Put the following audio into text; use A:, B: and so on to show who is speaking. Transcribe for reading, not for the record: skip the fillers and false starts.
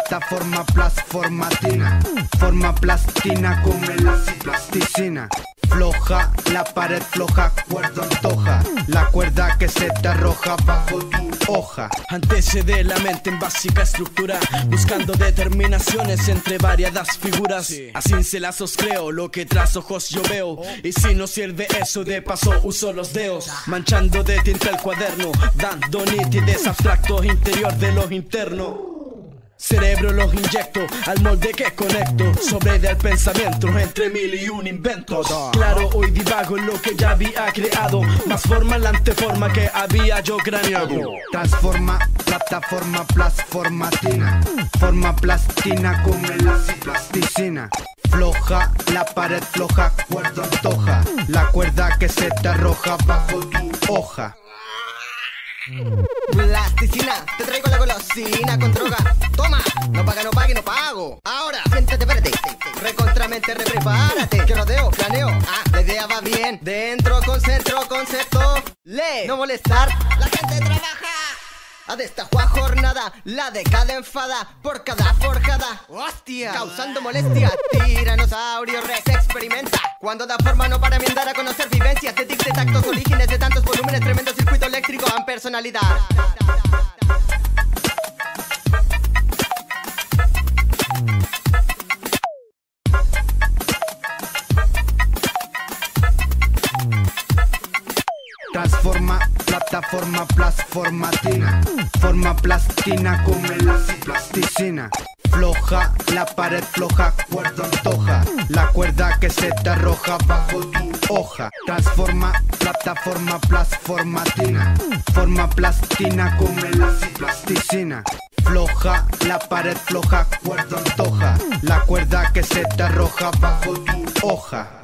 A: plataforma plasformatina, forma plastina como la plasticina. Floja, la pared floja, cuerda antoja, la cuerda que se te arroja bajo tu hoja.
B: Antecede la mente en básica estructura, buscando determinaciones entre variadas figuras. Así se las os creo, lo que tras ojos yo veo. Y si no sirve eso, de paso uso los dedos, manchando de tinta el cuaderno, dando nitidez abstracto interior de lo interno. Cerebro los inyecto al molde que conecto, sobre del pensamiento entre mil y un inventos. Claro, hoy divago en lo que ya había creado, más forma la anteforma que había yo craneado.
A: Transforma, plataforma plasformatina, forma plastina como la plasticina. Floja, la pared floja, cuerda antoja, la cuerda que se te arroja bajo tu hoja.
C: Plasticina, te traigo la golosina con droga. Toma, no paga, no pague, no pago. Ahora, siéntate, espérate, recontramente, reprepárate. Que rodeo, planeo, la idea va bien. Dentro, concentro, concepto. Lee, no molestar, la gente trabaja. A esta jornada, la década enfada por cada forjada. ¡Hostia! Causando molestia, tiranosaurio rex experimenta. Cuando da forma no para andar a conocer vivencias de tics de tactos, orígenes de tantos volúmenes, tremendo circuito eléctrico en personalidad.
A: Transforma, plataforma plasformatina, forma plastina como la plasticina. Floja, la pared floja, cuerda antoja, la cuerda que se te arroja bajo tu hoja. Transforma, plataforma plasformatina, forma plastina como la plasticina. Floja, la pared floja, cuerda antoja, la cuerda que se te arroja bajo tu hoja.